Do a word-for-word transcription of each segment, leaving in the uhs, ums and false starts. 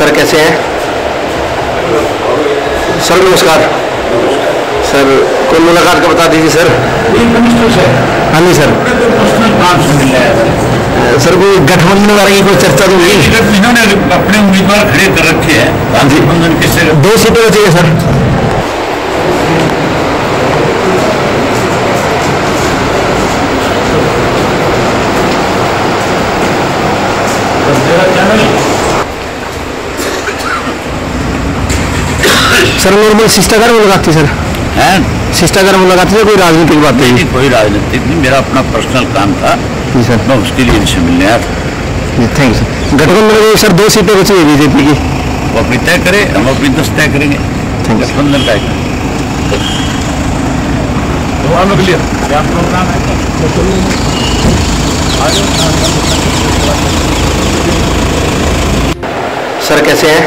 Sir कैसे हैं? Sir नमस्कार। सर कोई मुलाकात का बता दीजिए सर। हाँ जी सर। सर कोई गठबंधन वाले की कोई चर्चा तो हुई? इन्होंने अपने उम्मीदवार खड़े कर रखे हैं। गठबंधन किससे? दो सीटें बची है सर। सर नॉर्मल शिष्टाचार मुलाकात थी सर। हैं? शिष्टाचार मुलाकात थी, कोई राजनीतिक बात नहीं? नहीं, कोई राजनीतिक नहीं, मेरा अपना पर्सनल काम था जी सर। मैं उसके लिए इनसे मिलने आया। Thank you sir. गठबंधन में सर दो सीटें बची है बीजेपी की, वो अपनी तय करे, हम अपनी दस तय करेंगे। गठबंधन तय करें। क्या प्रोग्राम है? सर कैसे हैं?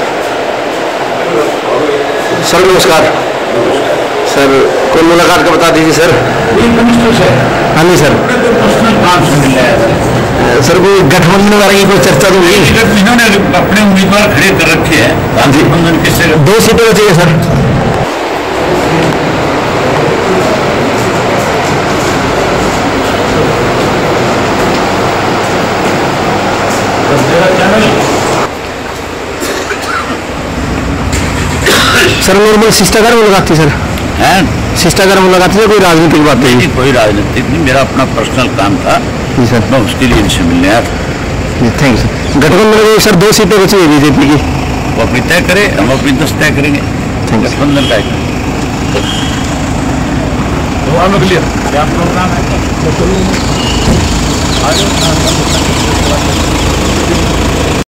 सर नमस्कार। सर कोई मुलाकात का बता दीजिए सर। हाँ जी सर। पर्सनल काम से मिलने आया। सर कोई गठबंधन वाले की कोई चर्चा तो हुई? इन्होंने अपने उम्मीदवार खड़े कर रखे हैं। गठबंधन किससे? दो सीटें बची है सर। सर नॉर्मल शिष्टाचार मुलाकात थी सर। हैं? शिष्टाचार मुलाकात थी, कोई राजनीतिक बात नहीं? नहीं, कोई राजनीतिक नहीं, मेरा अपना पर्सनल काम था जी सर। मैं उसके लिए इनसे मिलने आया। Thank you sir. गठबंधन में सर दो सीटें बची है बीजेपी की, वो अपनी तय करे, हम अपनी दस तय करेंगे। गठबंधन तय करें। क्या प्रोग्राम है?